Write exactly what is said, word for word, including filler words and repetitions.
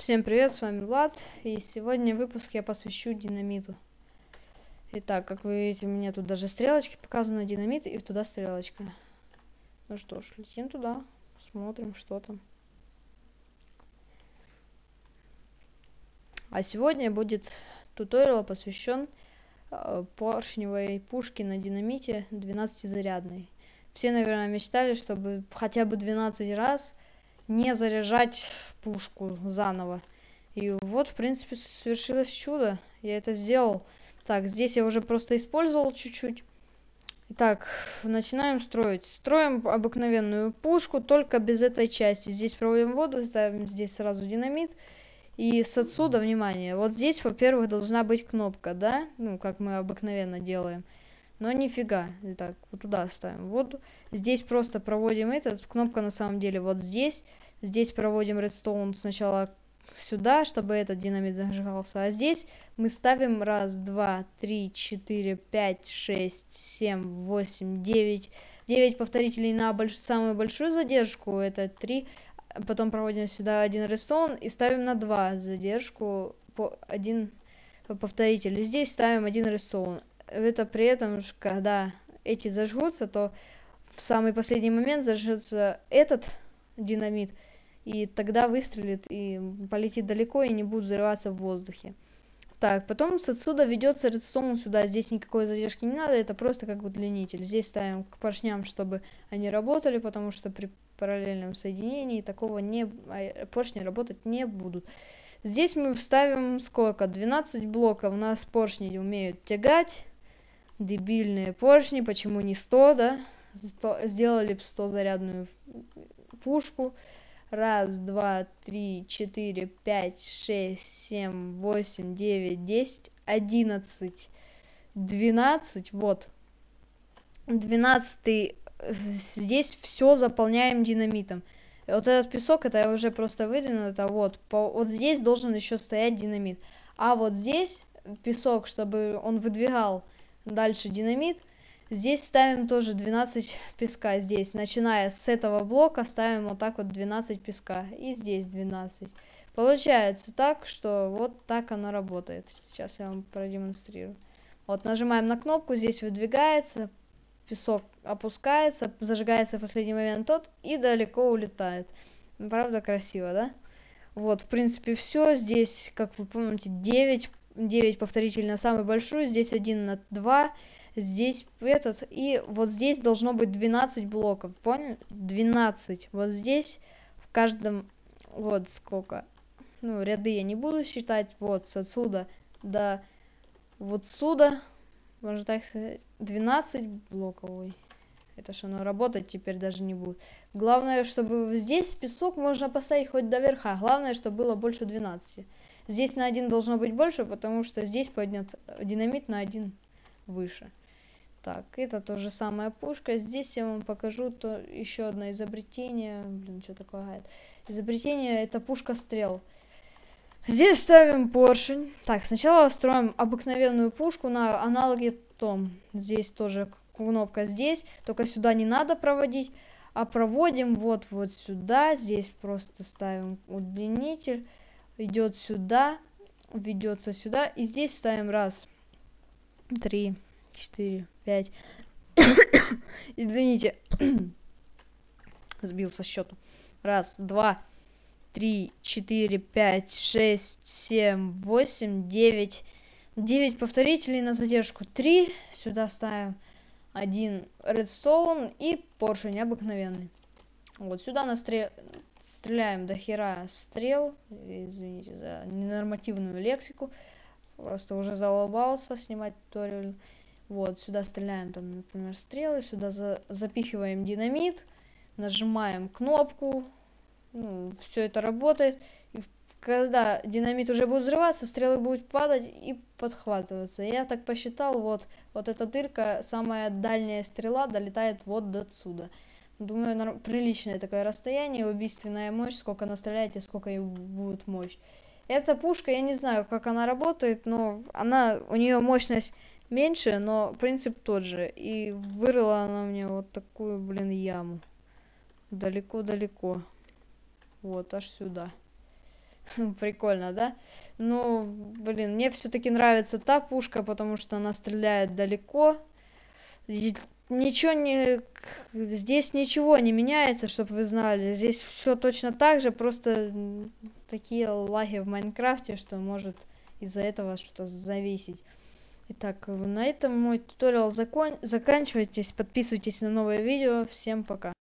Всем привет, с вами Влад, и сегодня выпуск я посвящу динамиту. Итак, как вы видите, у меня тут даже стрелочки показаны, динамит, и туда стрелочка. Ну что ж, летим туда, смотрим, что там. А сегодня будет туториал посвящен э, поршневой пушке на динамите двенадцатизарядной. Все, наверное, мечтали, чтобы хотя бы двенадцать раз не заряжать пушку заново. И вот, в принципе, совершилось чудо. Я это сделал. Так, здесь я уже просто использовал чуть-чуть. Итак, начинаем строить. Строим обыкновенную пушку, только без этой части. Здесь проводим воду, ставим здесь сразу динамит. И с отсюда, внимание, вот здесь, во-первых, должна быть кнопка, да? Ну, как мы обыкновенно делаем. Но нифига. Итак, вот туда ставим воду. Здесь просто проводим этот. Кнопка на самом деле вот здесь. Здесь проводим редстоун сначала сюда, чтобы этот динамит зажигался. А здесь мы ставим раз, два, три, четыре, пять, шесть, семь, восемь, девять. девять повторителей на больш... самую большую задержку. Это три. Потом проводим сюда один редстоун и ставим на два задержку по один повторитель. И здесь ставим один редстоун. Это при этом, когда эти зажгутся, то в самый последний момент зажжется этот динамит, и тогда выстрелит и полетит далеко и не будет взрываться в воздухе. Так, потом с отсюда ведется редстоун сюда. Здесь никакой задержки не надо, это просто как удлинитель. Здесь ставим к поршням, чтобы они работали, потому что при параллельном соединении такого не поршни работать не будут. Здесь мы вставим сколько? двенадцать блоков. У нас поршни умеют тягать. Дебильные поршни, почему не сто, да? сто, сделали бы сто зарядную пушку. Раз, два, три, четыре, пять, шесть, семь, восемь, девять, десять, одиннадцать, двенадцать, вот. двенадцатый, здесь все заполняем динамитом. И вот этот песок, это я уже просто выдвинул, это вот. По, вот здесь должен еще стоять динамит. А вот здесь песок, чтобы он выдвигал дальше динамит. Здесь ставим тоже двенадцать песка. Здесь, начиная с этого блока, ставим вот так вот двенадцать песка. И здесь двенадцать. Получается так, что вот так оно работает. Сейчас я вам продемонстрирую. Вот нажимаем на кнопку, здесь выдвигается, песок опускается, зажигается в последний момент тот и далеко улетает. Правда красиво, да? Вот, в принципе, все. Здесь, как вы помните, девять, девять повторителей на самую большую. Здесь один на два. Здесь этот. И вот здесь должно быть двенадцать блоков. Понял? двенадцать. Вот здесь в каждом... Вот сколько. Ну, ряды я не буду считать. Вот с отсюда до вот сюда. Можно так сказать. двенадцать блоков. Ой. Это ж оно работать теперь даже не будет. Главное, чтобы здесь песок можно поставить хоть до верха. Главное, чтобы было больше двенадцати. Здесь на один должно быть больше, потому что здесь поднят динамит на один выше. Так, это то же самая пушка. Здесь я вам покажу то еще одно изобретение. Блин, что такое лагает? Изобретение — это пушка стрел. Здесь ставим поршень. Так, сначала строим обыкновенную пушку на аналоге том. Здесь тоже кнопка здесь, только сюда не надо проводить, а проводим вот вот сюда. Здесь просто ставим удлинитель, идет сюда, ведется сюда, и здесь ставим раз, три, четыре, пять. Извините, сбился счету. Раз, два, три, четыре, пять, шесть, семь, восемь, девять. девять повторителей на задержку. три. Сюда ставим один редстоун и поршень обыкновенный. Вот сюда настрел... стреляем до хера стрел. Извините за ненормативную лексику. Просто уже залобался снимать туториал. Вот, сюда стреляем, там, например, стрелы. Сюда за... запихиваем динамит. Нажимаем кнопку. Ну, все это работает. И когда динамит уже будет взрываться, стрелы будут падать и подхватываться. Я так посчитал, вот, вот эта дырка, самая дальняя стрела долетает вот до отсюда. Думаю, приличное такое расстояние, убийственная мощь, сколько настреляете, сколько и будет мощь. Эта пушка, я не знаю, как она работает, но она, у нее мощность меньше, но принцип тот же. И вырыла она мне вот такую, блин, яму. Далеко-далеко. Вот, аж сюда. Прикольно, да? Ну, блин, мне все-таки нравится та пушка, потому что она стреляет далеко. И ничего не... Здесь ничего не меняется, чтобы вы знали. Здесь все точно так же, просто такие лаги в Майнкрафте, что может из-за этого что-то зависеть. Итак, на этом мой туториал закон... заканчивайтесь, подписывайтесь на новые видео. Всем пока.